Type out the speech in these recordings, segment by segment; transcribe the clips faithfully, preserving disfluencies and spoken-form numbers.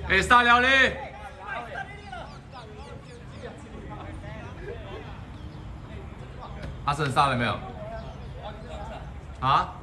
哎，杀了嘞！阿胜杀了没有？啊？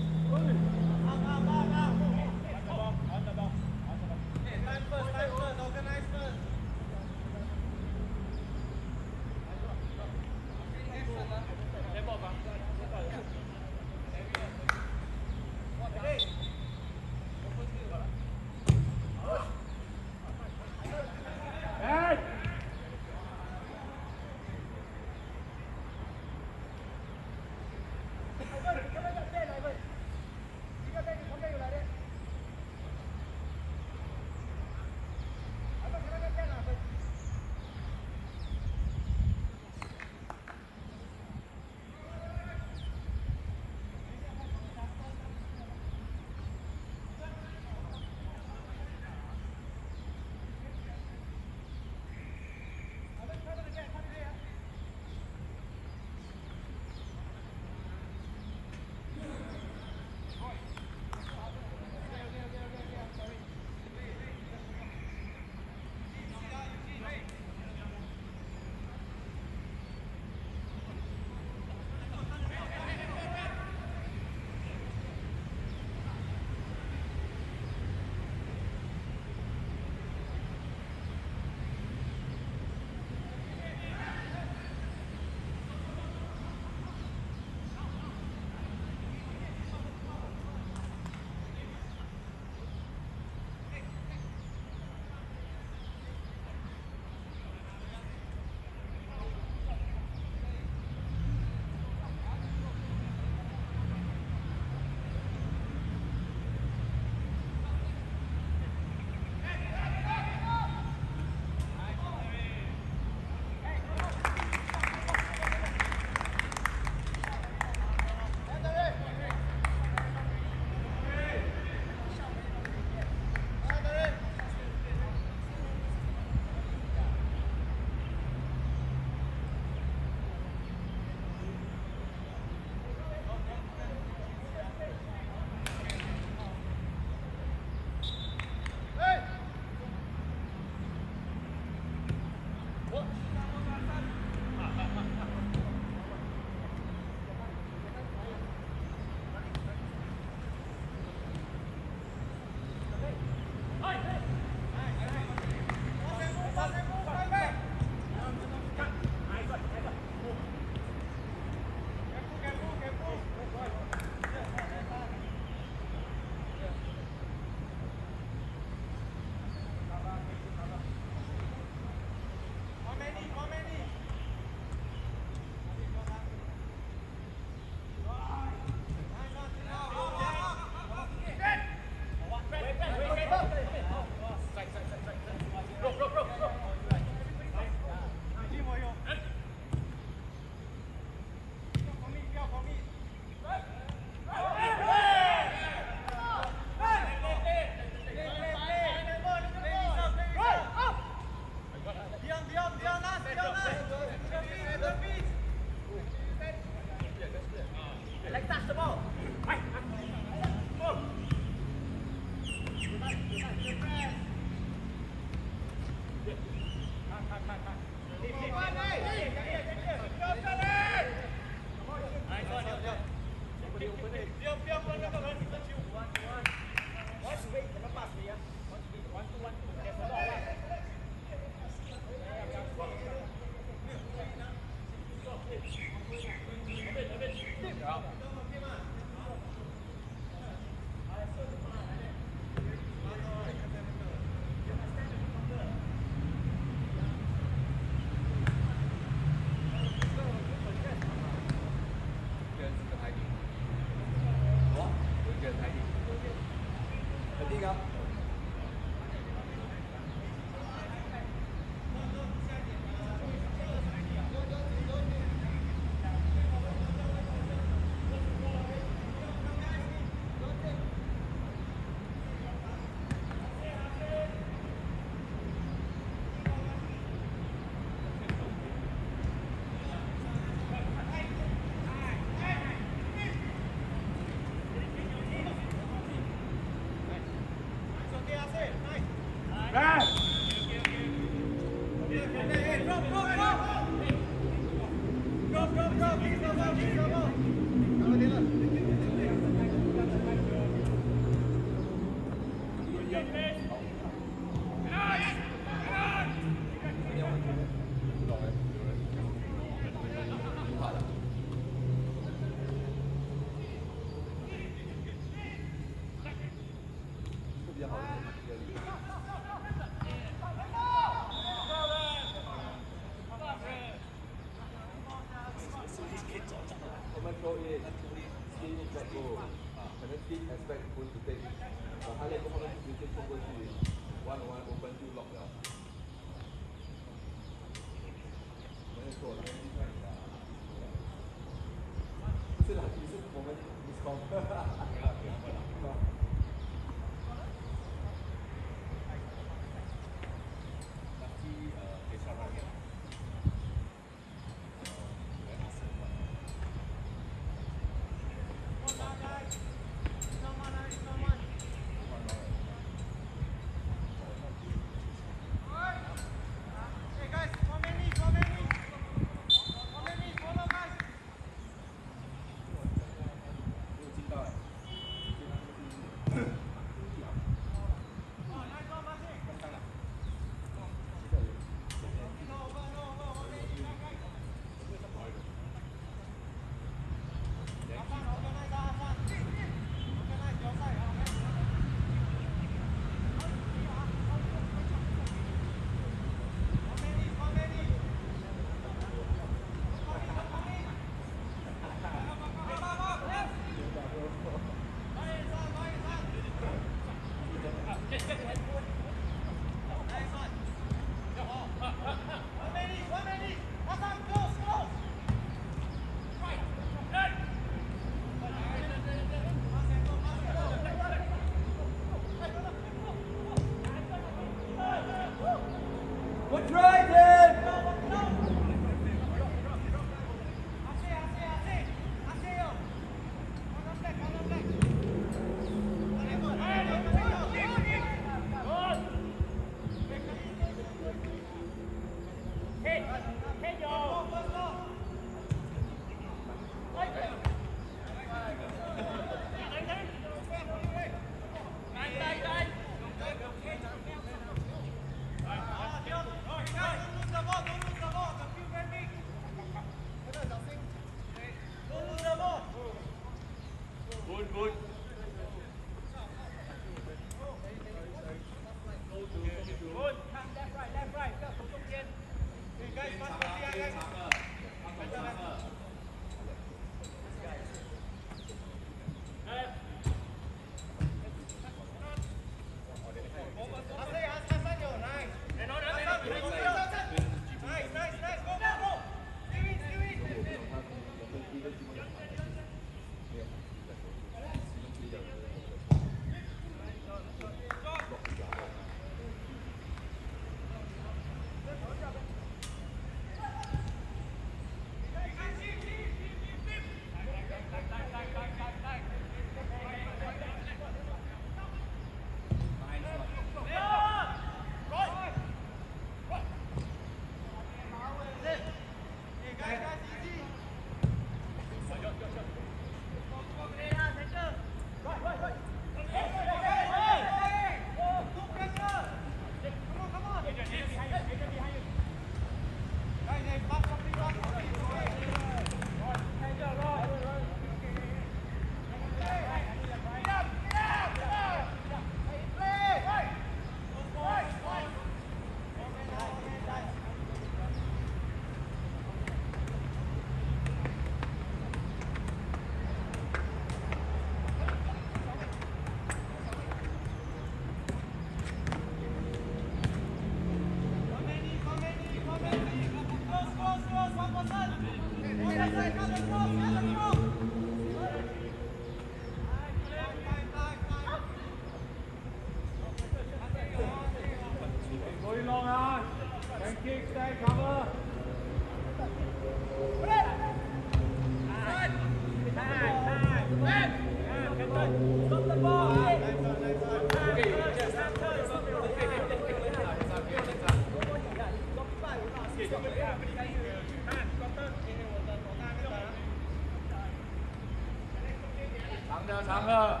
长个。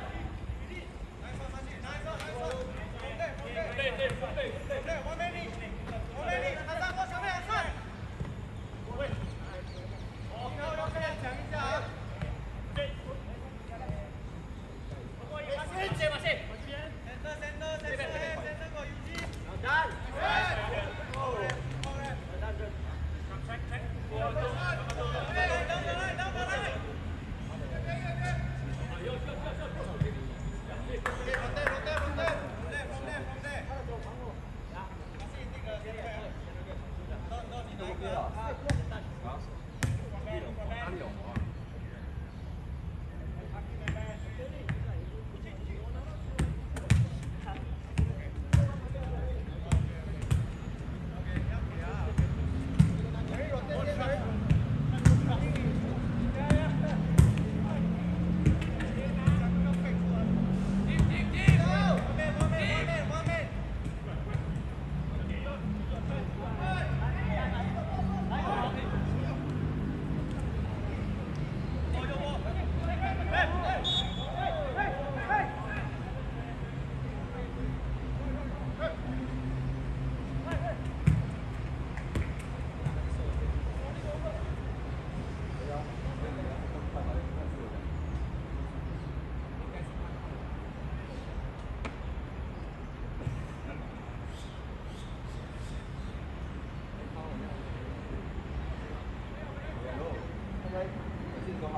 对对对对对，我们你。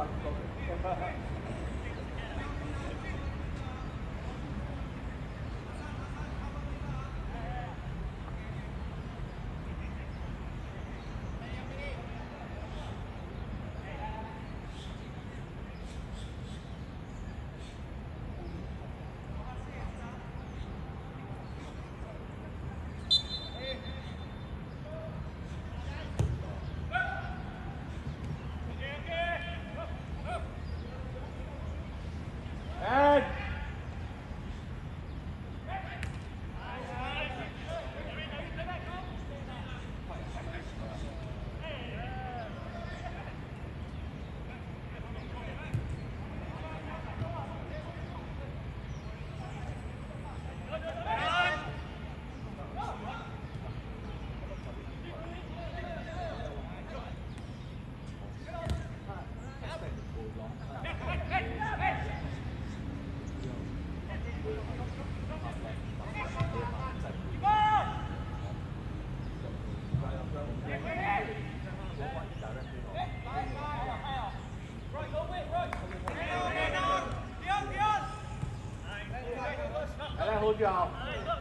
hold you out.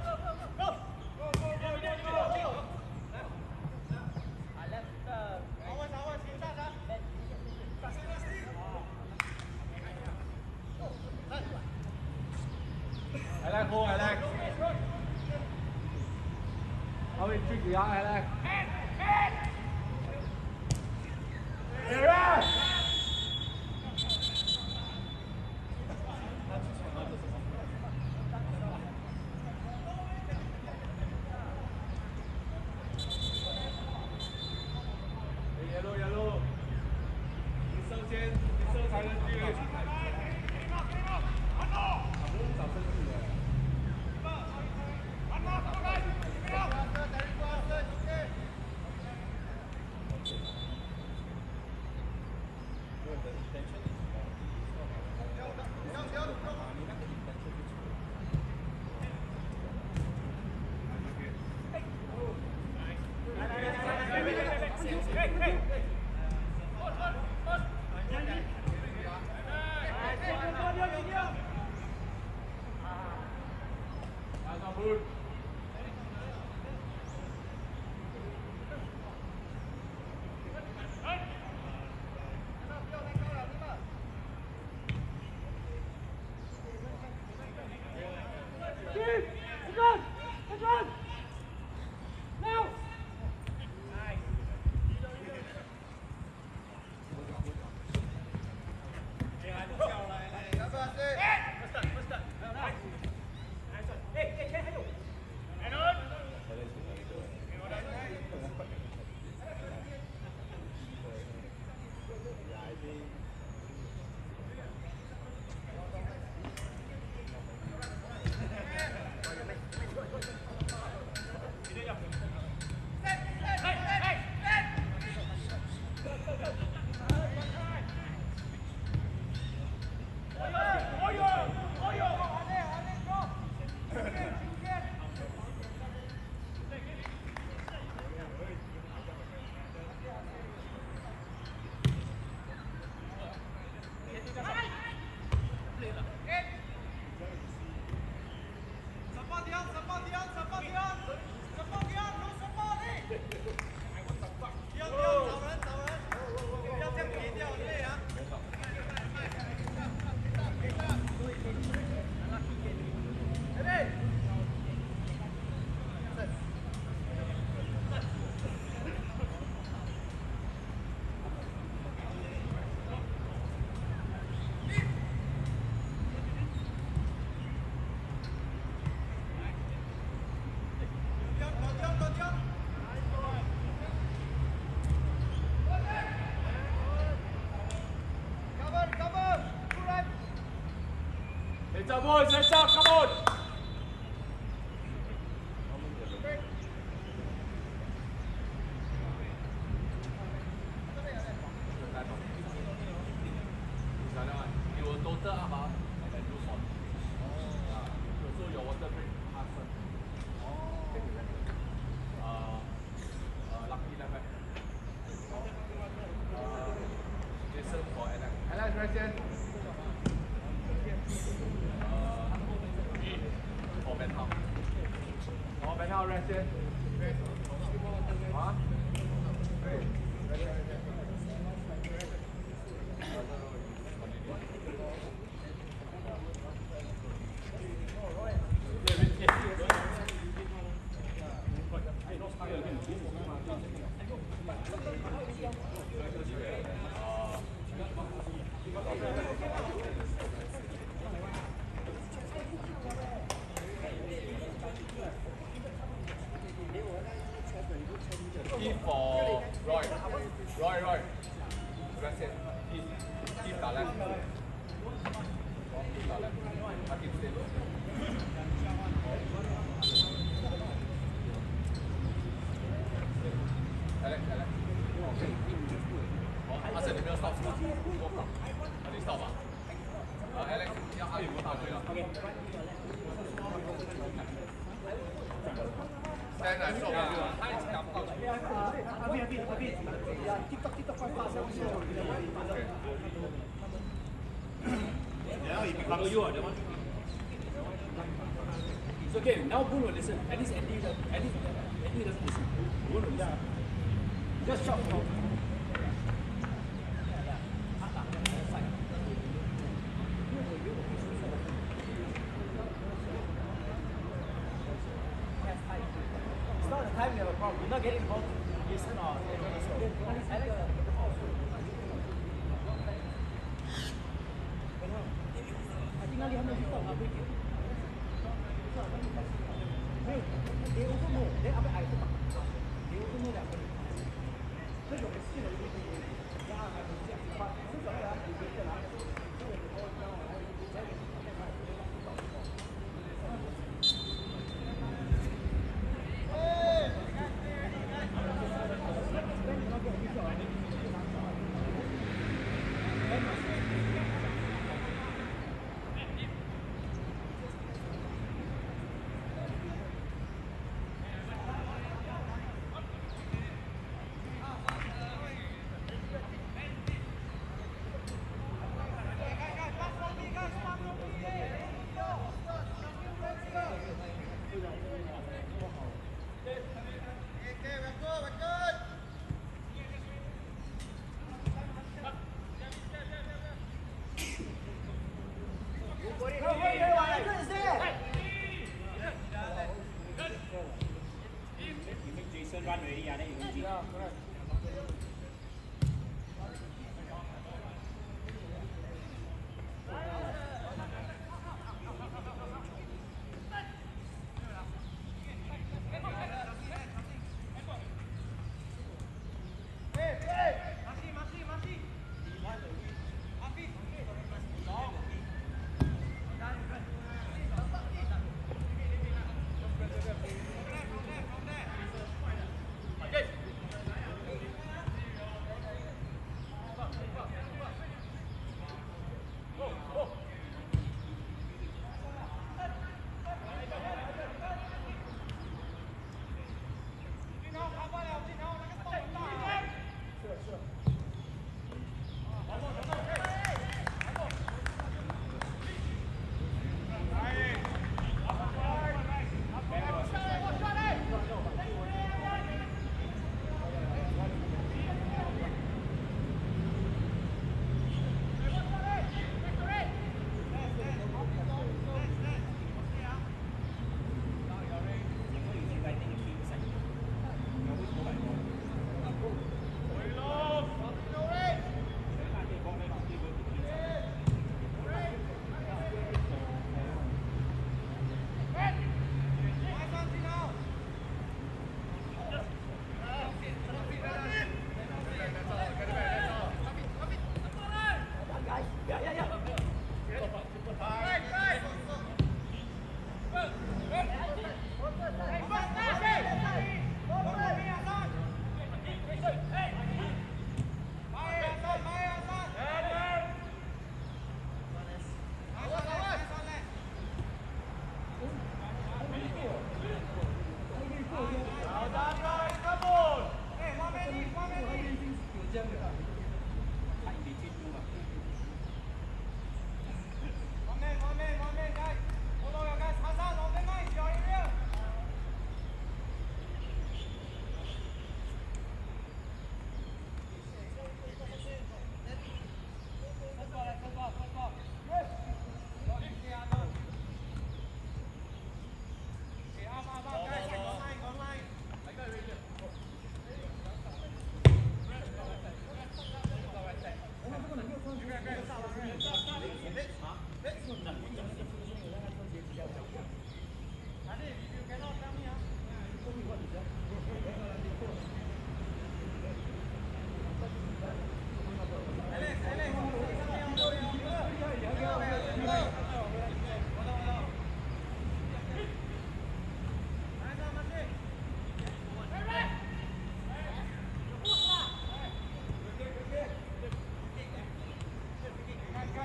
Alex, hold Alex. How many tricks you got, Alex? Heads up, boys, heads up, come on! Your total up, ah, and then lose one. So your water break half one. Uh, uh, lucky left back. Uh, Jason for Alex. Alex, right先。呃，一，后边套。后边套 right 先。啊？对。E for Roy. Roy, Roy. That's it. E. E打来。E打来。他给谁？Alex, Alex. Oh, Hassan, 你没有 stop 是吧？我靠，啊你 stop 吧？啊 Alex 要阿宇不打对了。Stand 来 stop 吧，他已经打不到。阿斌阿斌阿斌，呀 ，TikTok TikTok 快发上去。Now he becomes you are the one. It's okay. Now Boone will listen. At least Andy, at least Andy doesn't listen. Boone will listen. Just shout. It's not the time we have a problem. We're not getting involved. Listen or I think 那里还没有去到，他会给。没有，你我都没有，你阿不矮是吧？你我都没有两个人。这种是的，一个呀，还是这样，把这种呀，你别拿。Run already, yeah, then you yeah, correct.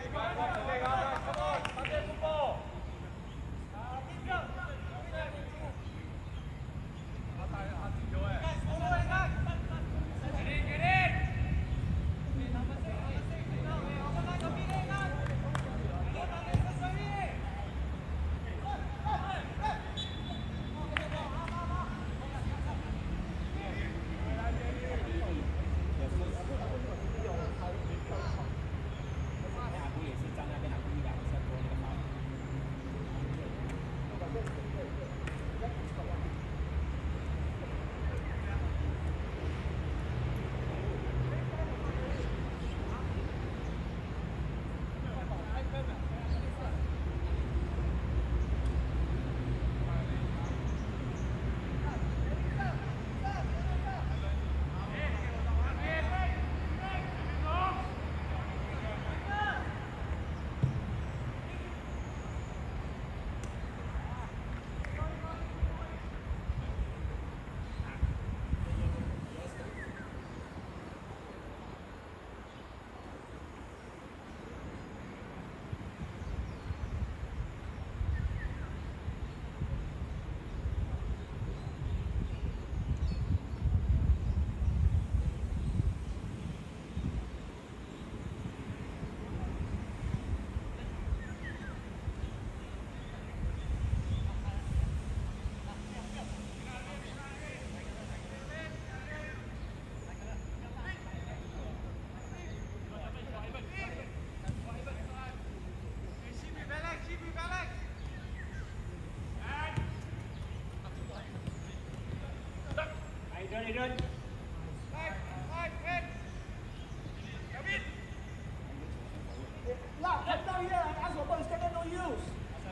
Lock, come down here and ask for ball. It's got no use.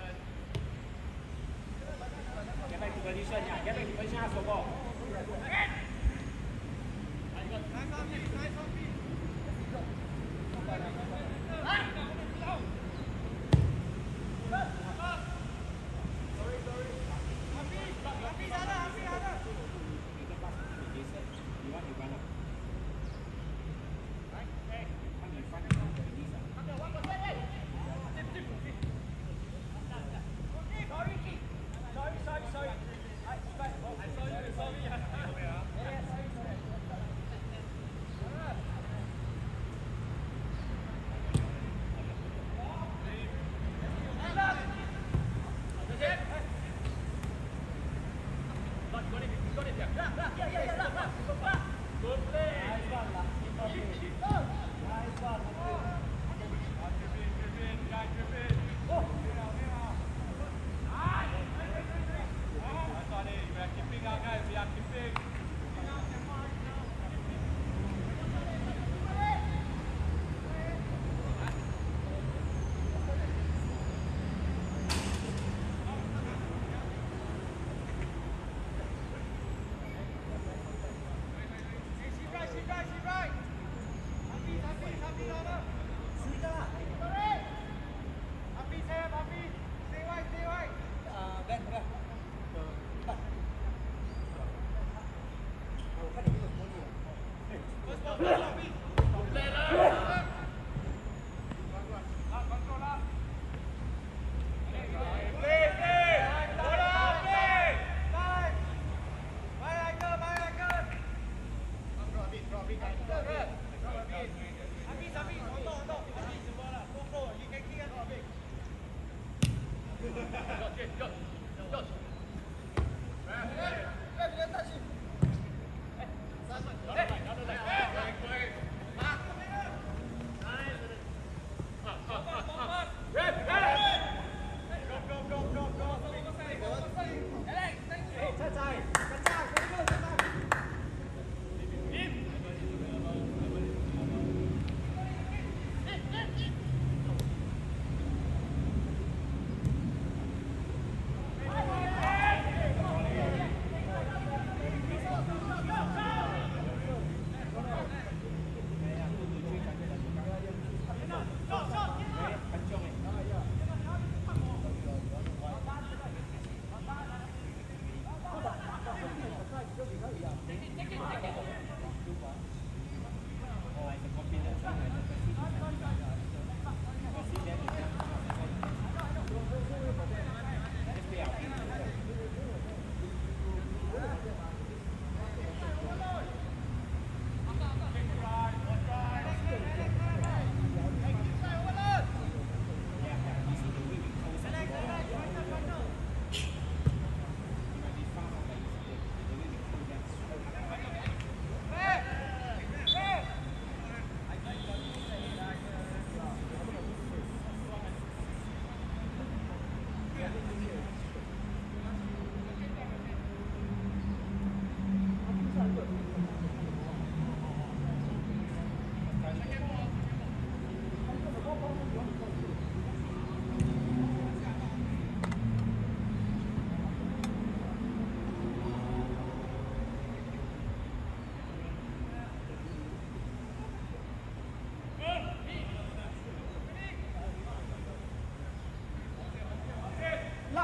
Get back to position, yeah. Get back to position, ask for ball.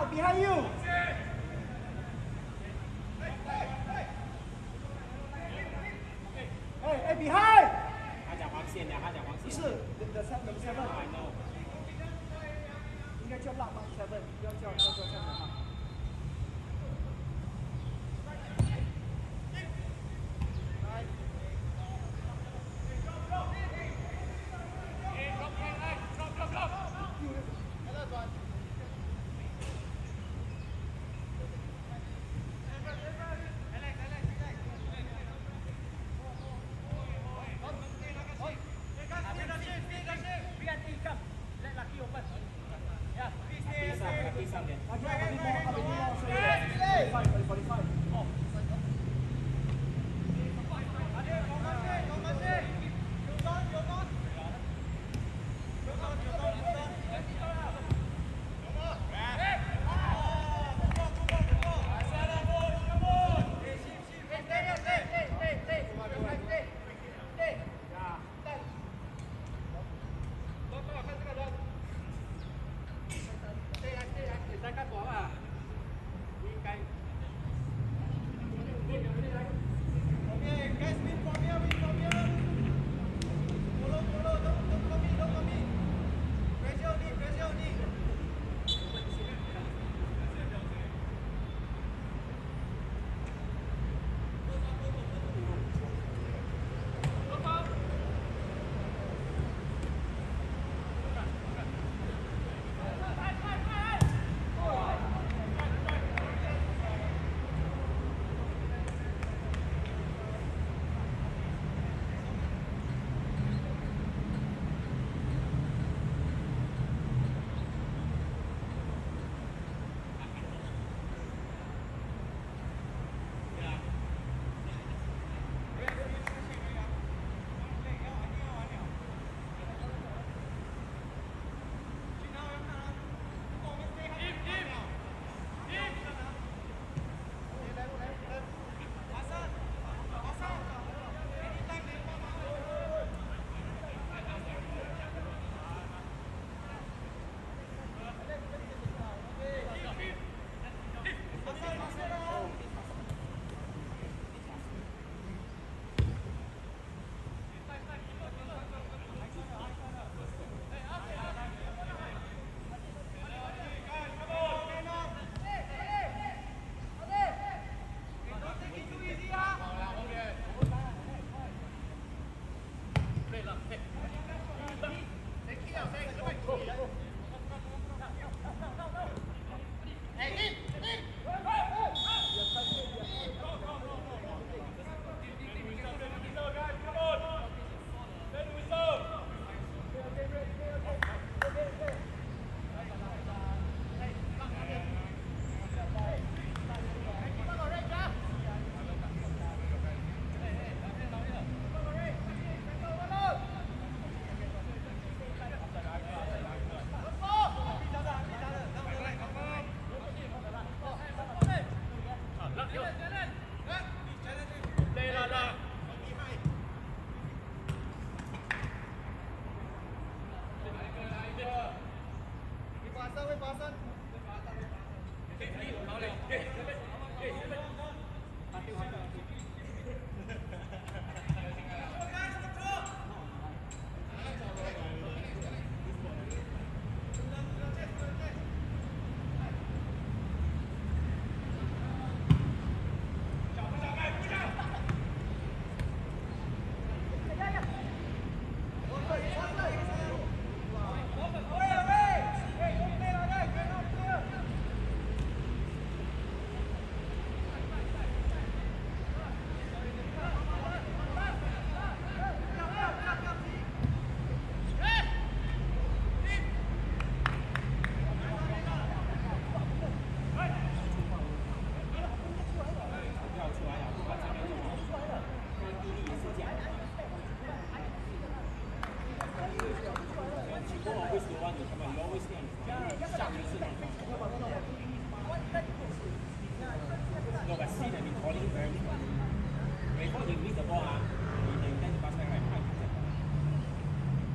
out behind you. Hey, hey, behind. 他讲黄线的，他讲黄线。 不是 the the seven the seven。 I know。 应该叫浪吗 ？seven， 不要叫不要叫 seven 啊。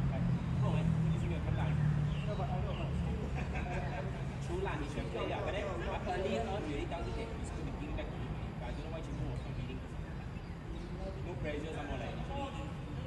你选对了，可能 earlier on, we already tell you that he's going to bring back to the game. But I don't know why Chingu was not willing to say. No pressure, some more like initially.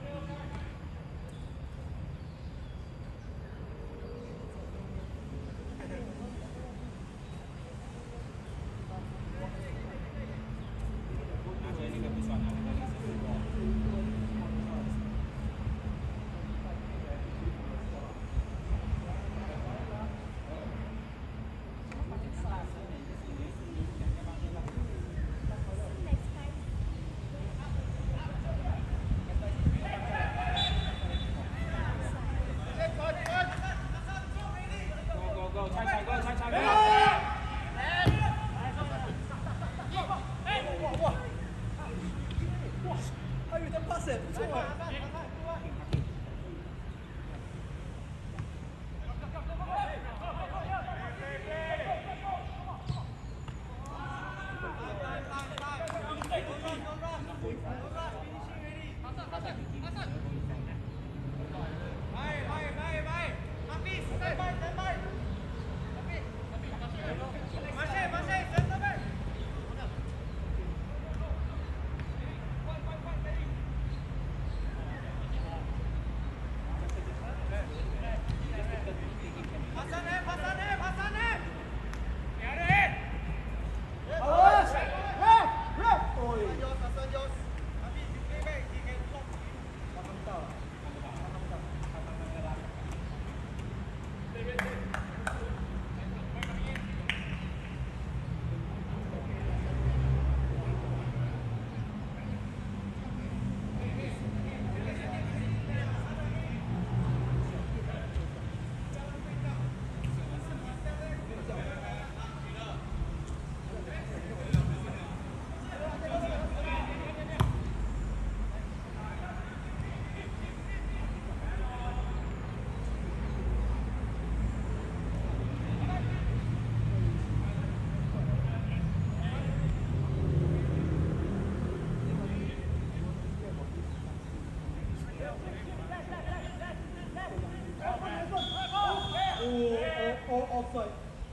offside.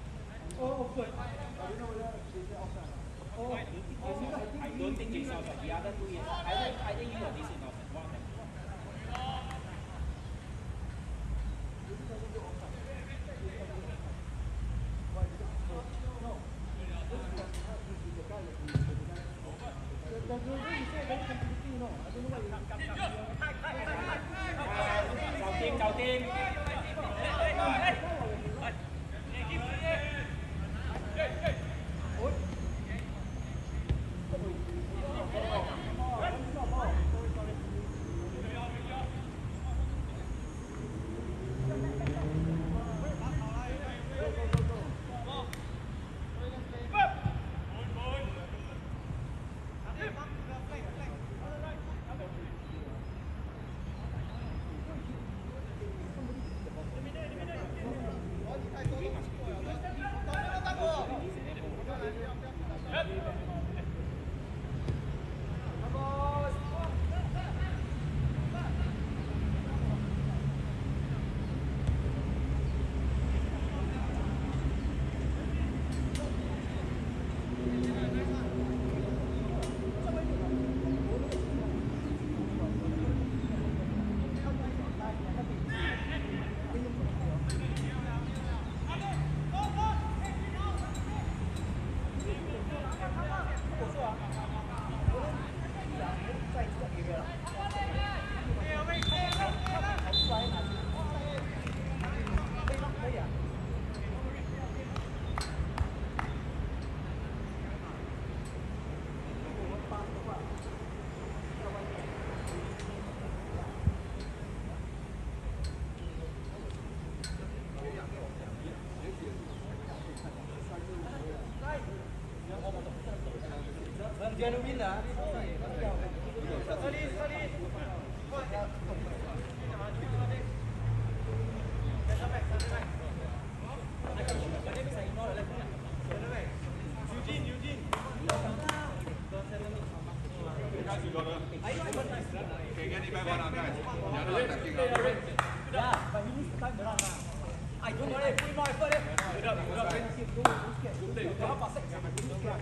Oh, offside. Oh, I don't think it's offside. The other two, yes. I think, I think you are decent offside. One of them. Chào team, chào team. Genuine lah. I I don't worry, put more effort eh. Without, without, don't scared. Don't play. Don't pass it. Don't scared.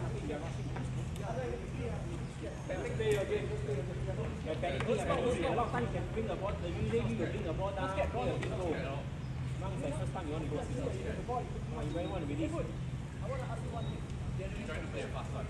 Panic play again. Panic play. A lot of times you can bring the ball. The usually you bring the ball down. Play a big goal. Now it's the first time you want to go. Oh, you very want to release. I want to ask you one thing. You're trying to play a fast one.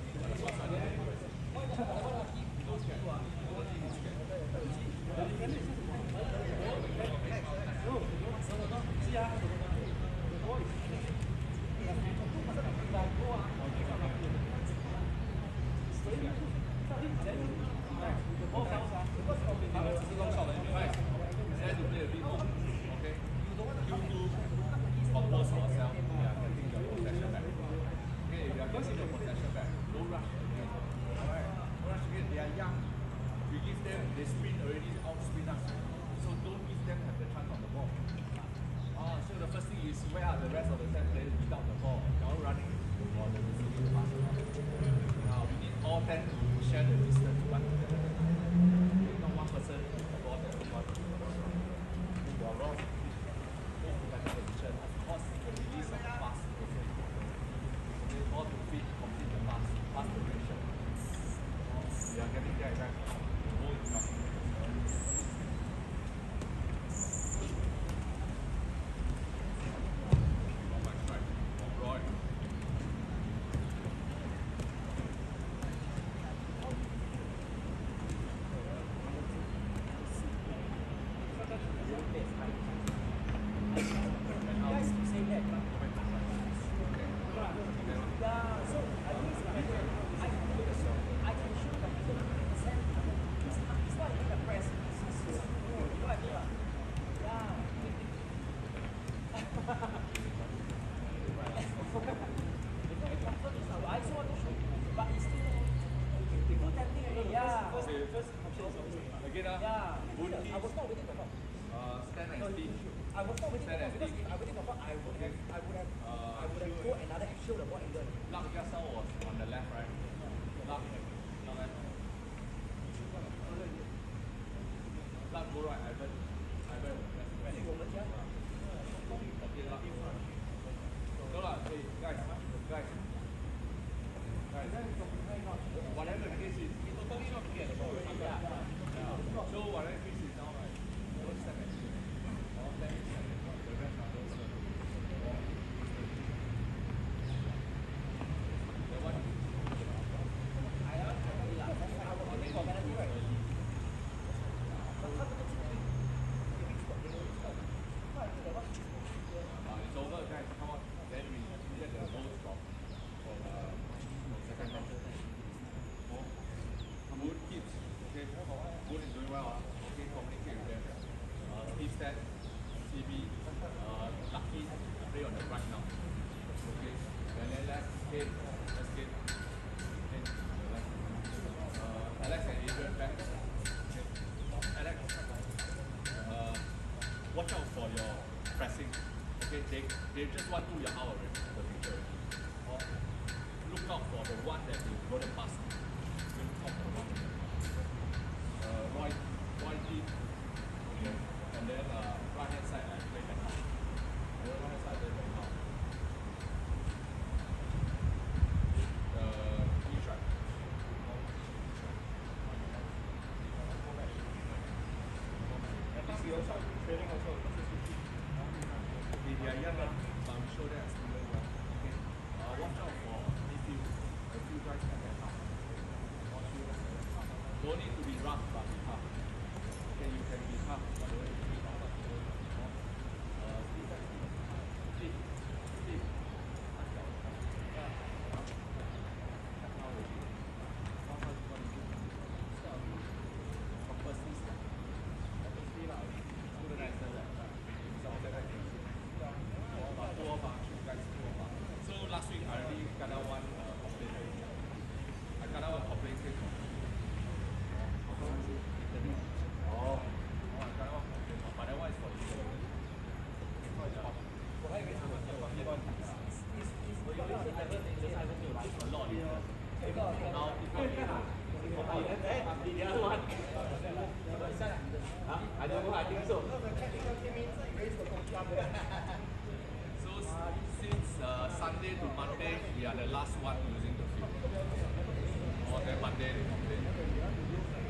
They just want to your hour in the future. Or look out for the one that they go to pass. Don't talk about it. Uh, right, right deep. Okay. And then uh, right hand side I play back. And then right hand side I play back out. Uh, each right. At least you also training also. They are young, so I'm sure that's doing well. Okay. Uh, watch out for midfield. A few guys that can help. Don't need to be rough, but be tough. Okay, you can be tough, but don't need to be rough. Uh, Steve, Steve. So last week I already got out one uh, complaint. I got out one complaint case. Oh. Oh, I got out one complaint, but that one is for you. A lot. Now I don't know, I think so. using the field. Or then Monday they complain.